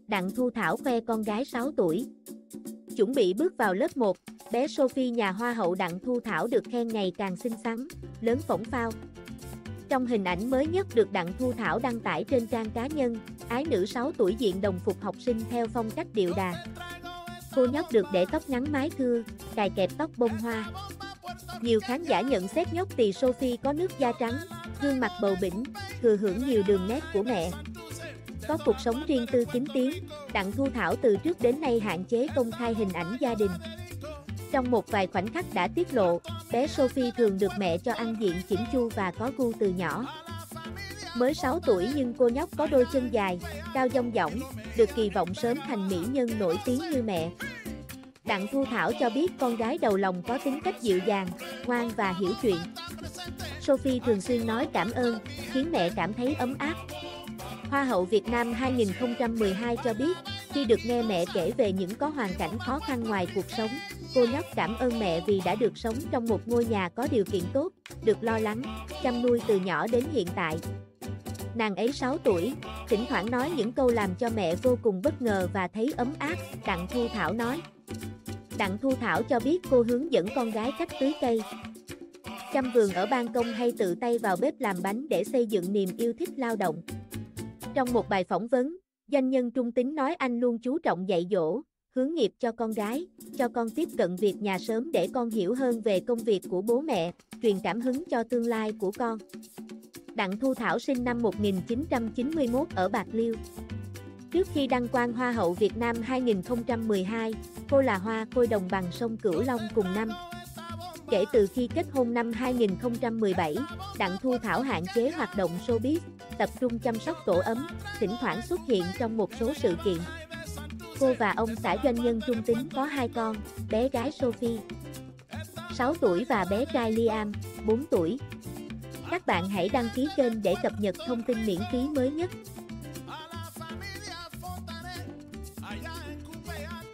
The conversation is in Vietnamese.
Đặng Thu Thảo khoe con gái 6 tuổi. Chuẩn bị bước vào lớp 1, bé Sophie nhà Hoa hậu Đặng Thu Thảo được khen ngày càng xinh xắn, lớn phỏng phao. Trong hình ảnh mới nhất được Đặng Thu Thảo đăng tải trên trang cá nhân, ái nữ 6 tuổi diện đồng phục học sinh theo phong cách điệu đà. Cô nhóc được để tóc ngắn mái thưa, cài kẹp tóc bông hoa. Nhiều khán giả nhận xét nhóc tỳ Sophie có nước da trắng, gương mặt bầu bĩnh, thừa hưởng nhiều đường nét của mẹ. Có cuộc sống riêng tư kín tiếng, Đặng Thu Thảo từ trước đến nay hạn chế công khai hình ảnh gia đình. Trong một vài khoảnh khắc đã tiết lộ, bé Sophie thường được mẹ cho ăn diện chỉnh chu và có gu từ nhỏ. Mới 6 tuổi nhưng cô nhóc có đôi chân dài, cao dong dỏng, được kỳ vọng sớm thành mỹ nhân nổi tiếng như mẹ. Đặng Thu Thảo cho biết con gái đầu lòng có tính cách dịu dàng, ngoan và hiểu chuyện. Sophie thường xuyên nói cảm ơn, khiến mẹ cảm thấy ấm áp. Hoa hậu Việt Nam 2012 cho biết, khi được nghe mẹ kể về những có hoàn cảnh khó khăn ngoài cuộc sống, cô nhóc cảm ơn mẹ vì đã được sống trong một ngôi nhà có điều kiện tốt, được lo lắng, chăm nuôi từ nhỏ đến hiện tại. Nàng ấy 6 tuổi, thỉnh thoảng nói những câu làm cho mẹ vô cùng bất ngờ và thấy ấm áp, Đặng Thu Thảo nói. Đặng Thu Thảo cho biết cô hướng dẫn con gái cách tưới cây, chăm vườn ở ban công hay tự tay vào bếp làm bánh để xây dựng niềm yêu thích lao động. Trong một bài phỏng vấn, doanh nhân Trung Tín nói anh luôn chú trọng dạy dỗ, hướng nghiệp cho con gái, cho con tiếp cận việc nhà sớm để con hiểu hơn về công việc của bố mẹ, truyền cảm hứng cho tương lai của con. Đặng Thu Thảo sinh năm 1991 ở Bạc Liêu. Trước khi đăng quang Hoa hậu Việt Nam 2012, cô là hoa khôi đồng bằng sông Cửu Long cùng năm. Kể từ khi kết hôn năm 2017, Đặng Thu Thảo hạn chế hoạt động showbiz, tập trung chăm sóc tổ ấm, thỉnh thoảng xuất hiện trong một số sự kiện. Cô và ông xã doanh nhân Trung Tín có 2 con, bé gái Sophie, 6 tuổi và bé trai Liam, 4 tuổi. Các bạn hãy đăng ký kênh để cập nhật thông tin miễn phí mới nhất.